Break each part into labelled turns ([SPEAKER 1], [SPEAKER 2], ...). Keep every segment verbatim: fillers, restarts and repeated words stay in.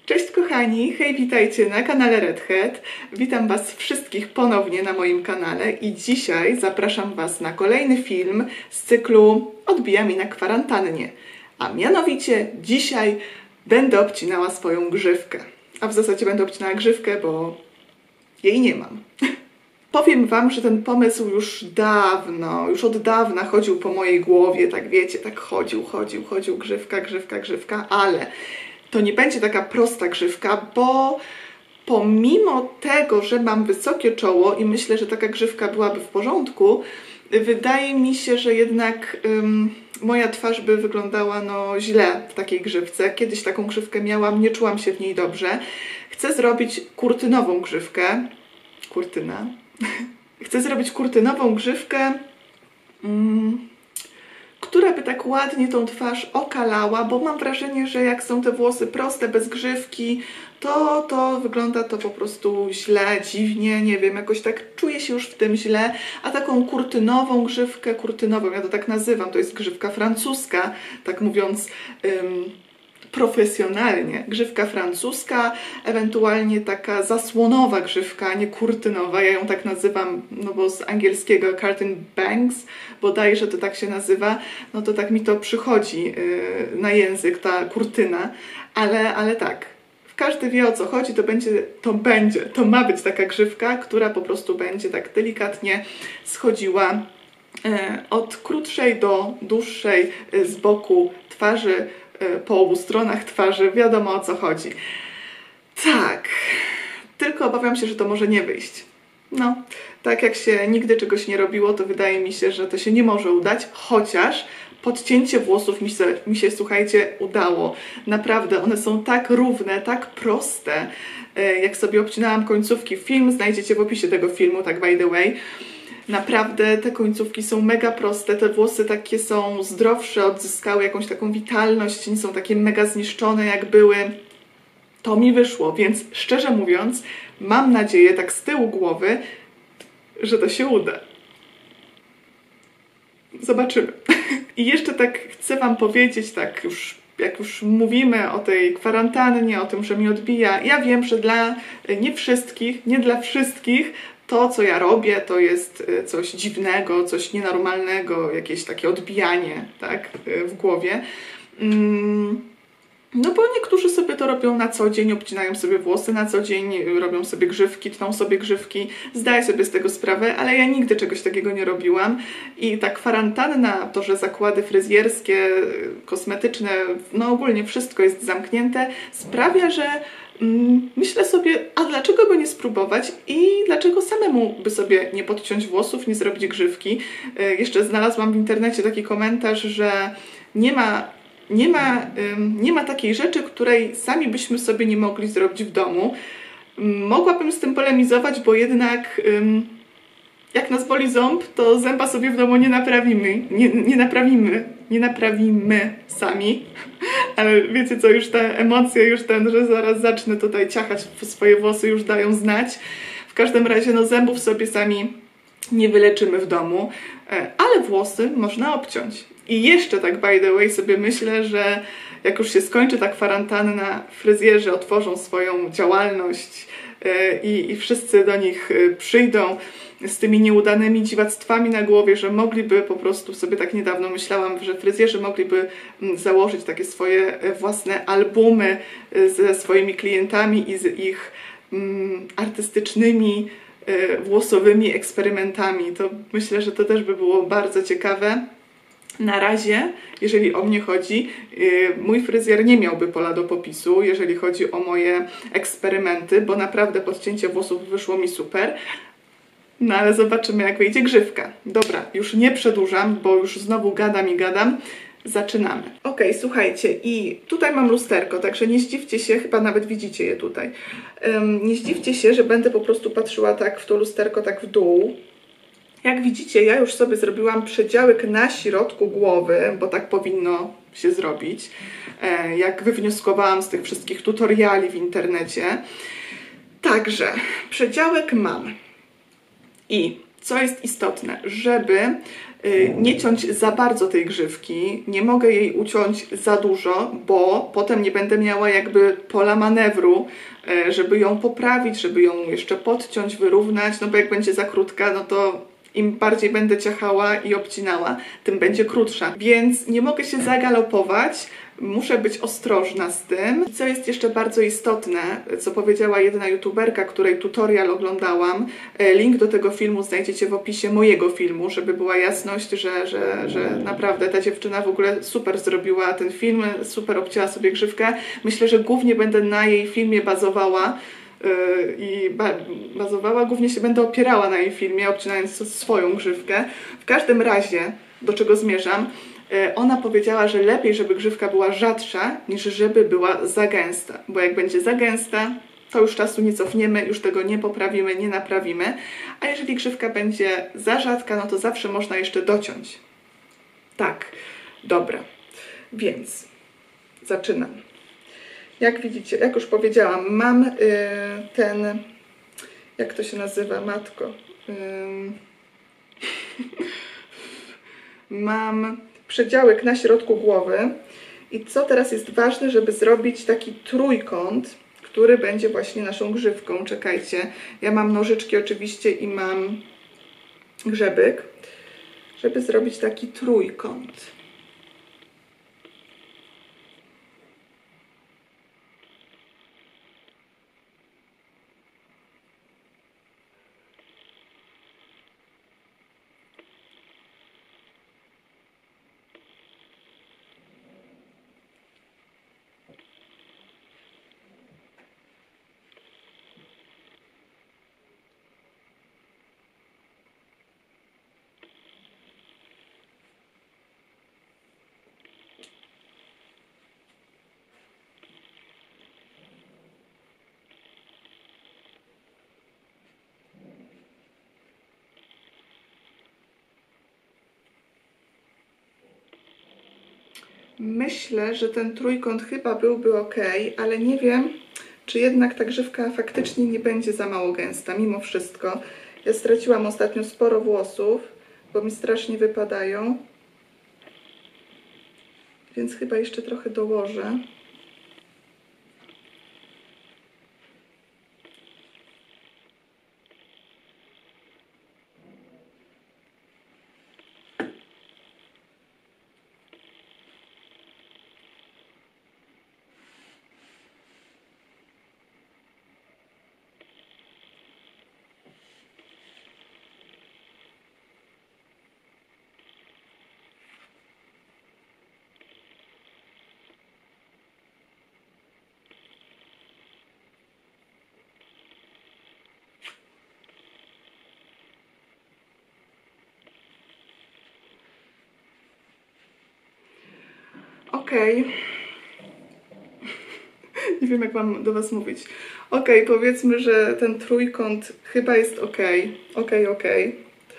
[SPEAKER 1] Cześć kochani, hej, witajcie na kanale Redhead. Witam Was wszystkich ponownie na moim kanale i dzisiaj zapraszam Was na kolejny film z cyklu Odbija mi na kwarantannie. A mianowicie dzisiaj będę obcinała swoją grzywkę. A w zasadzie będę obcinała grzywkę, bo jej nie mam. Powiem Wam, że ten pomysł już dawno, już od dawna chodził po mojej głowie, tak wiecie, tak chodził, chodził, chodził, grzywka, grzywka, grzywka, ale to nie będzie taka prosta grzywka, bo pomimo tego, że mam wysokie czoło i myślę, że taka grzywka byłaby w porządku, wydaje mi się, że jednak ym, moja twarz by wyglądała no źle w takiej grzywce. Kiedyś taką grzywkę miałam, nie czułam się w niej dobrze. Chcę zrobić kurtynową grzywkę. Kurtyna. Chcę zrobić kurtynową grzywkę, mm, która by tak ładnie tą twarz okalała, bo mam wrażenie, że jak są te włosy proste, bez grzywki, to, to wygląda to po prostu źle, dziwnie, nie wiem, jakoś tak czuję się już w tym źle, a taką kurtynową grzywkę, kurtynową, ja to tak nazywam, to jest grzywka francuska, tak mówiąc ym, profesjonalnie, grzywka francuska, ewentualnie taka zasłonowa grzywka, nie kurtynowa, ja ją tak nazywam, no bo z angielskiego curtain bangs, bodajże to tak się nazywa, no to tak mi to przychodzi yy, na język, ta kurtyna, ale, ale tak, każdy wie o co chodzi, to będzie, to będzie, to ma być taka grzywka, która po prostu będzie tak delikatnie schodziła yy, od krótszej do dłuższej yy, z boku twarzy, po obu stronach twarzy, wiadomo o co chodzi. Tak, tylko obawiam się, że to może nie wyjść. No, tak jak się nigdy czegoś nie robiło, to wydaje mi się, że to się nie może udać, chociaż podcięcie włosów mi się, mi się, słuchajcie, udało. Naprawdę, one są tak równe, tak proste. Jak sobie obcinałam końcówki, film znajdziecie w opisie tego filmu, tak by the way. Naprawdę te końcówki są mega proste, te włosy takie są zdrowsze, odzyskały jakąś taką witalność, nie są takie mega zniszczone jak były. To mi wyszło, więc szczerze mówiąc, mam nadzieję, tak z tyłu głowy, że to się uda. Zobaczymy. I jeszcze tak chcę Wam powiedzieć, tak już jak już mówimy o tej kwarantannie, o tym, że mi odbija, ja wiem, że dla nie wszystkich, nie dla wszystkich to, co ja robię, to jest coś dziwnego, coś nienormalnego, jakieś takie odbijanie, tak, w głowie. No bo niektórzy sobie to robią na co dzień, obcinają sobie włosy na co dzień, robią sobie grzywki, tną sobie grzywki, zdaję sobie z tego sprawę, ale ja nigdy czegoś takiego nie robiłam i ta kwarantanna, to, że zakłady fryzjerskie, kosmetyczne, no ogólnie wszystko jest zamknięte, sprawia, że mm, myślę sobie, a dlaczego by nie spróbować i dlaczego samemu by sobie nie podciąć włosów, nie zrobić grzywki. Yy, jeszcze znalazłam w internecie taki komentarz, że nie ma Nie ma, nie ma takiej rzeczy, której sami byśmy sobie nie mogli zrobić w domu. Mogłabym z tym polemizować, bo jednak jak nas boli ząb, to zęba sobie w domu nie naprawimy. Nie, nie naprawimy. Nie naprawimy sami. Ale wiecie co, już te emocje, już ten, że zaraz zacznę tutaj ciachać swoje włosy, już dają znać. W każdym razie no zębów sobie sami nie wyleczymy w domu, ale włosy można obciąć. I jeszcze tak by the way sobie myślę, że jak już się skończy ta kwarantanna, fryzjerzy otworzą swoją działalność i, i wszyscy do nich przyjdą z tymi nieudanymi dziwactwami na głowie, że mogliby po prostu, sobie tak niedawno myślałam, że fryzjerzy mogliby założyć takie swoje własne albumy ze swoimi klientami i z ich mm, artystycznymi, włosowymi eksperymentami. To myślę, że to też by było bardzo ciekawe. Na razie, jeżeli o mnie chodzi, mój fryzjer nie miałby pola do popisu, jeżeli chodzi o moje eksperymenty, bo naprawdę podcięcie włosów wyszło mi super. No ale zobaczymy, jak wyjdzie grzywka. Dobra, już nie przedłużam, bo już znowu gadam i gadam. Zaczynamy. Ok, słuchajcie, i tutaj mam lusterko, także nie zdziwcie się, chyba nawet widzicie je tutaj. Um, nie zdziwcie się, że będę po prostu patrzyła tak w to lusterko, tak w dół. Jak widzicie, ja już sobie zrobiłam przedziałek na środku głowy, bo tak powinno się zrobić, jak wywnioskowałam z tych wszystkich tutoriali w internecie. Także przedziałek mam. I co jest istotne, żeby nie ciąć za bardzo tej grzywki, nie mogę jej uciąć za dużo, bo potem nie będę miała jakby pola manewru, żeby ją poprawić, żeby ją jeszcze podciąć, wyrównać, no bo jak będzie za krótka, no to im bardziej będę ciachała i obcinała, tym będzie krótsza. Więc nie mogę się zagalopować, muszę być ostrożna z tym. Co jest jeszcze bardzo istotne, co powiedziała jedna youtuberka, której tutorial oglądałam, link do tego filmu znajdziecie w opisie mojego filmu, żeby była jasność, że, że, że naprawdę ta dziewczyna w ogóle super zrobiła ten film, super obcięła sobie grzywkę. Myślę, że głównie będę na jej filmie bazowała, i bazowała, głównie się będę opierała na jej filmie, obcinając swoją grzywkę. W każdym razie, do czego zmierzam, ona powiedziała, że lepiej, żeby grzywka była rzadsza, niż żeby była za gęsta, bo jak będzie za gęsta, to już czasu nie cofniemy, już tego nie poprawimy, nie naprawimy, a jeżeli grzywka będzie za rzadka, no to zawsze można jeszcze dociąć. Tak, dobra, więc zaczynam. Jak widzicie, jak już powiedziałam, mam y, ten, jak to się nazywa, matko, y, mam przedziałek na środku głowy i co teraz jest ważne, żeby zrobić taki trójkąt, który będzie właśnie naszą grzywką. Czekajcie, ja mam nożyczki oczywiście i mam grzebyk, żeby zrobić taki trójkąt. Myślę, że ten trójkąt chyba byłby ok, ale nie wiem, czy jednak ta grzywka faktycznie nie będzie za mało gęsta, mimo wszystko. Ja straciłam ostatnio sporo włosów, bo mi strasznie wypadają, więc chyba jeszcze trochę dołożę. Okej. Okay. Nie wiem, jak mam do Was mówić. Okej, okay, powiedzmy, że ten trójkąt chyba jest ok. Okej, okay, okej.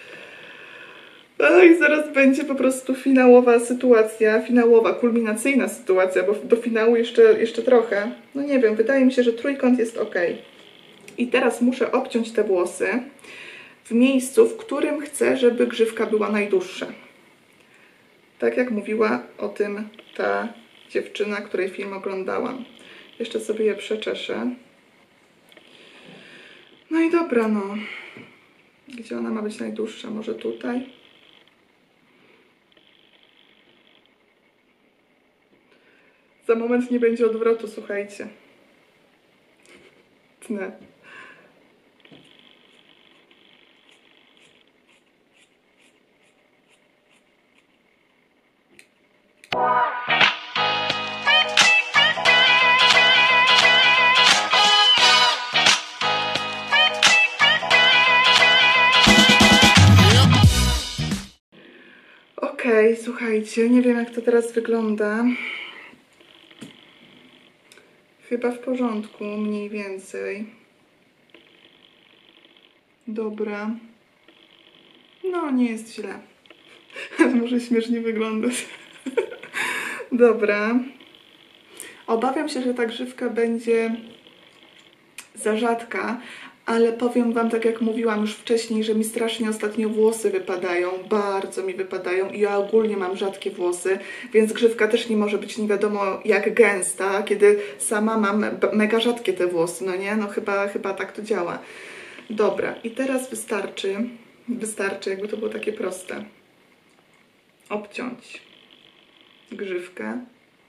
[SPEAKER 1] Okay. I zaraz będzie po prostu finałowa sytuacja, finałowa, kulminacyjna sytuacja, bo do finału jeszcze, jeszcze trochę. No nie wiem, wydaje mi się, że trójkąt jest ok. I teraz muszę obciąć te włosy w miejscu, w którym chcę, żeby grzywka była najdłuższa. Tak jak mówiła o tym ta dziewczyna, której film oglądałam. Jeszcze sobie je przeczeszę. No i dobra, no. Gdzie ona ma być najdłuższa? Może tutaj? Za moment nie będzie odwrotu, słuchajcie. Tnę. Okej, okay, słuchajcie, nie wiem, jak to teraz wygląda. Chyba w porządku, mniej więcej. Dobra. No, nie jest źle. Może śmiesznie wyglądać. Dobra. Obawiam się, że ta grzywka będzie za rzadka, ale powiem Wam, tak jak mówiłam już wcześniej, że mi strasznie ostatnio włosy wypadają, bardzo mi wypadają i ja ogólnie mam rzadkie włosy, więc grzywka też nie może być nie wiadomo jak gęsta, kiedy sama mam mega rzadkie te włosy, no nie? No chyba, chyba tak to działa. Dobra, i teraz wystarczy, wystarczy, jakby to było takie proste, obciąć grzywkę.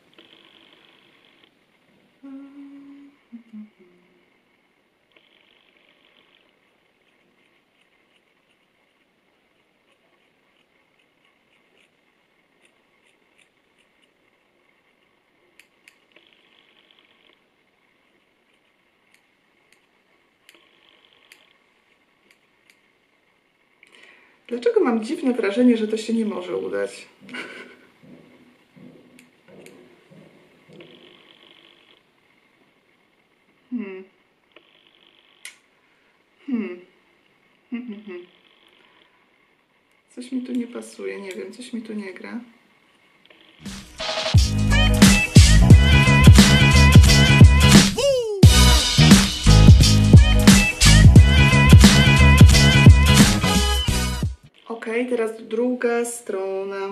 [SPEAKER 1] Dlaczego mam dziwne wrażenie, że to się nie może udać? Hmm. Hmm. Hmm, hmm, hmm. Coś mi tu nie pasuje, nie wiem, coś mi tu nie gra. Ok, teraz druga strona.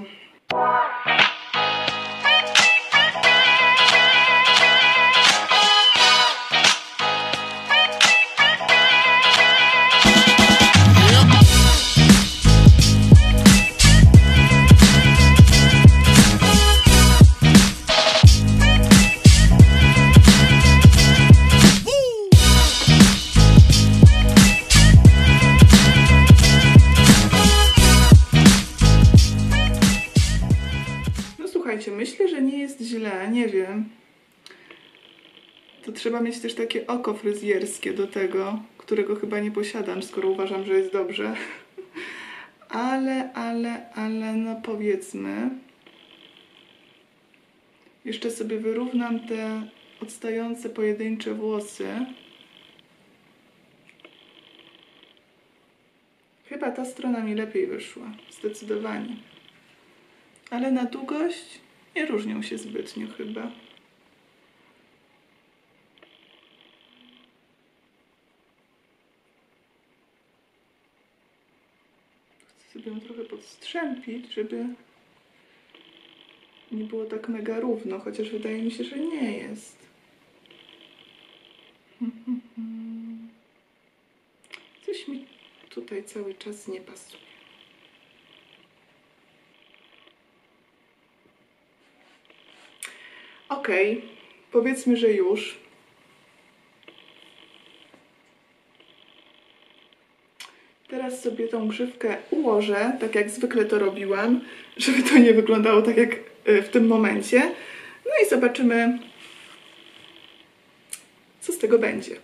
[SPEAKER 1] Myślę, że nie jest źle, nie wiem. To trzeba mieć też takie oko fryzjerskie do tego, którego chyba nie posiadam, skoro uważam, że jest dobrze. Ale, ale, ale, no powiedzmy. Jeszcze sobie wyrównam te odstające pojedyncze włosy. Chyba ta strona mi lepiej wyszła, zdecydowanie. Ale na długość nie różnią się zbytnio chyba. Chcę sobie ją trochę podstrzępić, żeby nie było tak mega równo, chociaż wydaje mi się, że nie jest. Coś mi tutaj cały czas nie pasuje. Ok, powiedzmy, że już. Teraz sobie tą grzywkę ułożę, tak jak zwykle to robiłam, żeby to nie wyglądało tak jak w tym momencie. No i zobaczymy, co z tego będzie.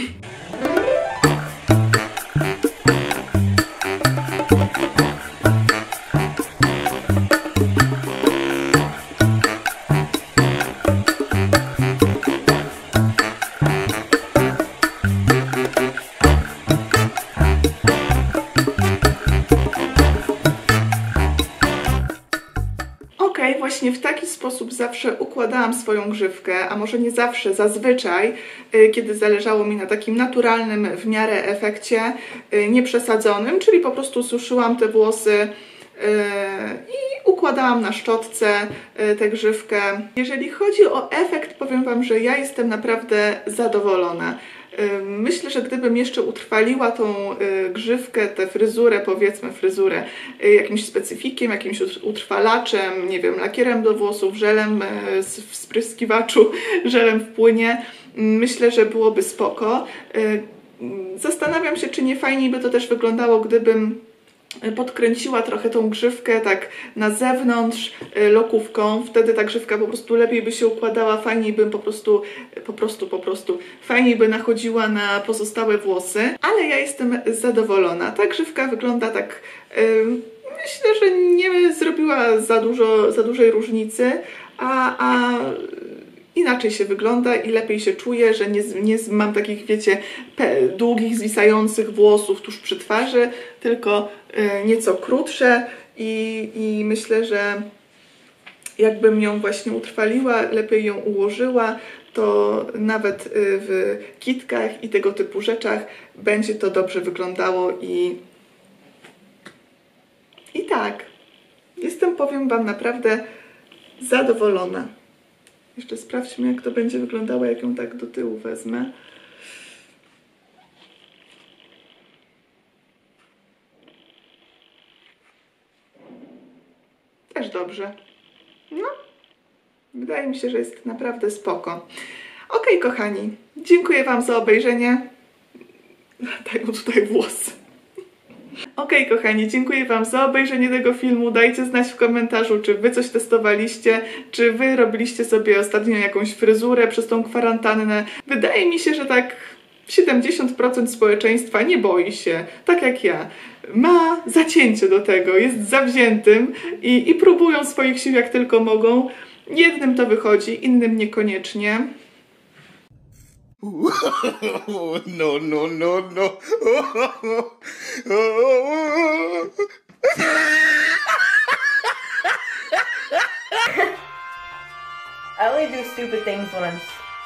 [SPEAKER 1] Właśnie w taki sposób zawsze układałam swoją grzywkę, a może nie zawsze, zazwyczaj, kiedy zależało mi na takim naturalnym w miarę efekcie, nieprzesadzonym, czyli po prostu suszyłam te włosy i układałam na szczotce tę grzywkę. Jeżeli chodzi o efekt, powiem Wam, że ja jestem naprawdę zadowolona. Myślę, że gdybym jeszcze utrwaliła tą grzywkę, tę fryzurę, powiedzmy fryzurę, jakimś specyfikiem, jakimś utrwalaczem, nie wiem, lakierem do włosów, żelem w spryskiwaczu, żelem w płynie, myślę, że byłoby spoko. Zastanawiam się, czy nie fajniej by to też wyglądało, gdybym podkręciła trochę tą grzywkę tak na zewnątrz lokówką, wtedy ta grzywka po prostu lepiej by się układała, fajniej bym po prostu, po prostu, po prostu, fajniej by nachodziła na pozostałe włosy, ale ja jestem zadowolona. Ta grzywka wygląda tak, yy, myślę, że nie zrobiła za dużo, za dużej różnicy, a, a inaczej się wygląda i lepiej się czuję, że nie, nie mam takich, wiecie, długich, zwisających włosów tuż przy twarzy, tylko y, nieco krótsze i, i myślę, że jakbym ją właśnie utrwaliła, lepiej ją ułożyła, to nawet w kitkach i tego typu rzeczach będzie to dobrze wyglądało i i tak, jestem, powiem Wam, naprawdę zadowolona. Jeszcze sprawdźmy, jak to będzie wyglądało, jak ją tak do tyłu wezmę. Też dobrze. No, wydaje mi się, że jest naprawdę spoko. Ok, kochani, dziękuję Wam za obejrzenie. Dają tutaj włosy. Ok, kochani, dziękuję Wam za obejrzenie tego filmu. Dajcie znać w komentarzu, czy Wy coś testowaliście, czy Wy robiliście sobie ostatnio jakąś fryzurę przez tą kwarantannę. Wydaje mi się, że tak siedemdziesiąt procent społeczeństwa nie boi się, tak jak ja. Ma zacięcie do tego, jest zawziętym i, i próbują swoich sił jak tylko mogą. Jednym to wychodzi, innym niekoniecznie.
[SPEAKER 2] No, no, no, no.
[SPEAKER 3] I only do stupid things when I'm...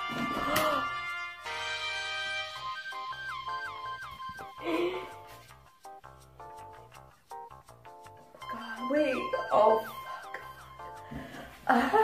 [SPEAKER 3] God, wait. Oh, fuck.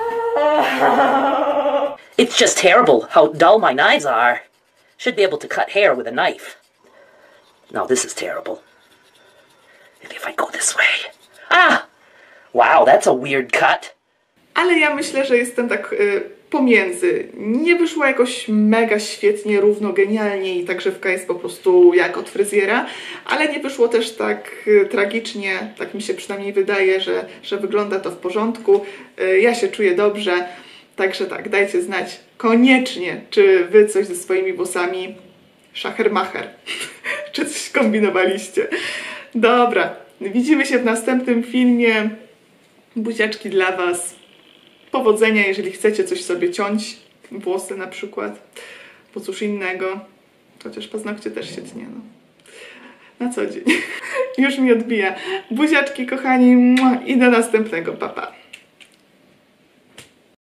[SPEAKER 4] It's just terrible how dull my knives are. Should be able to cut hair with a knife. No, this is terrible. Maybe if I go this way. Ah! Wow, that's a weird cut.
[SPEAKER 1] Ale ja myślę, że jestem tak y, pomiędzy. Nie wyszło jakoś mega świetnie, równo, genialnie i ta grzywka jest po prostu jak od fryzjera, ale nie wyszło też tak y, tragicznie, tak mi się przynajmniej wydaje, że, że wygląda to w porządku. Y, ja się czuję dobrze, także tak, dajcie znać koniecznie, czy Wy coś ze swoimi włosami szachermacher, czy coś kombinowaliście. Dobra, widzimy się w następnym filmie. Buziaczki dla Was. Powodzenia, jeżeli chcecie coś sobie ciąć, włosy na przykład, bo cóż innego, chociaż paznokcie też się tnie, no. Na co dzień. Już mi odbija. Buziaczki, kochani, i do następnego, pa pa.